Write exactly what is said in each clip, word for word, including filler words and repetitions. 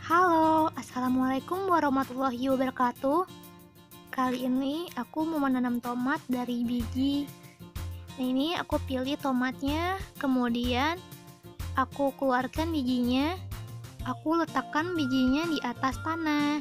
Halo, Assalamualaikum warahmatullahi wabarakatuh. Kali ini aku mau menanam tomat dari biji. Nah, ini aku pilih tomatnya, kemudian aku keluarkan bijinya. Aku letakkan bijinya di atas tanah.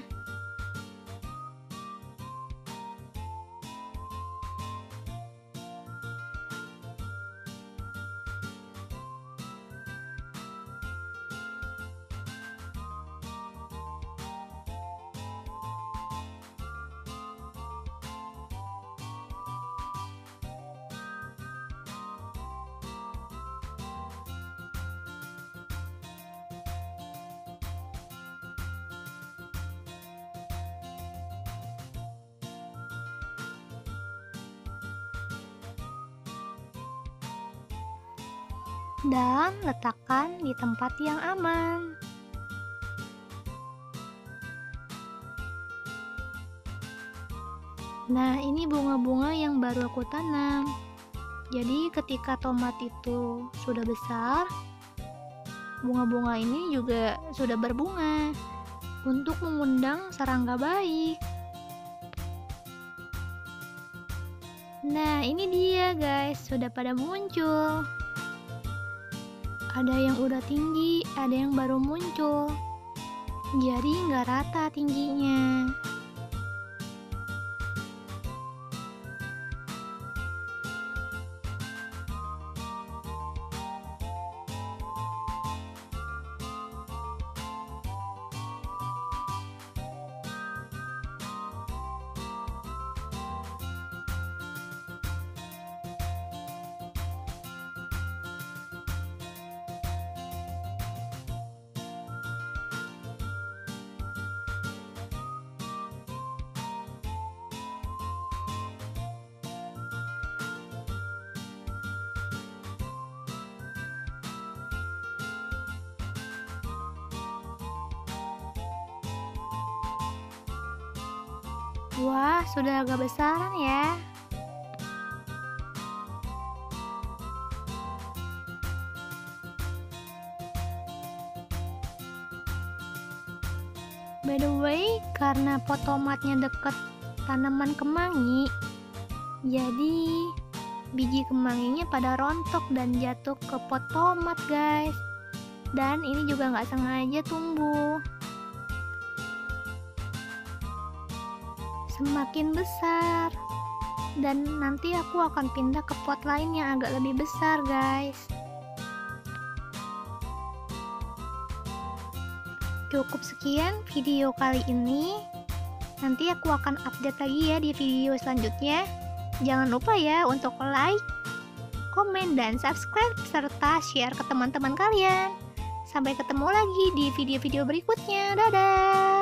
Dan letakkan di tempat yang aman. Nah, ini bunga-bunga yang baru aku tanam. Jadi ketika tomat itu sudah besar, bunga-bunga ini juga sudah berbunga untuk mengundang serangga baik. Nah, ini dia guys, sudah pada muncul. Ada yang udah tinggi, ada yang baru muncul. Jadi nggak rata tingginya. Wah, sudah agak besaran ya. By the way, karena pot tomatnya deket tanaman kemangi, jadi biji kemanginya pada rontok dan jatuh ke pot tomat guys. Dan ini juga nggak sengaja tumbuh. Semakin besar, dan nanti aku akan pindah ke pot lain yang agak lebih besar guys. Cukup sekian video kali ini. Nanti aku akan update lagi ya di video selanjutnya. Jangan lupa ya untuk like, komen, dan subscribe serta share ke teman-teman kalian. Sampai ketemu lagi di video-video berikutnya. Dadah.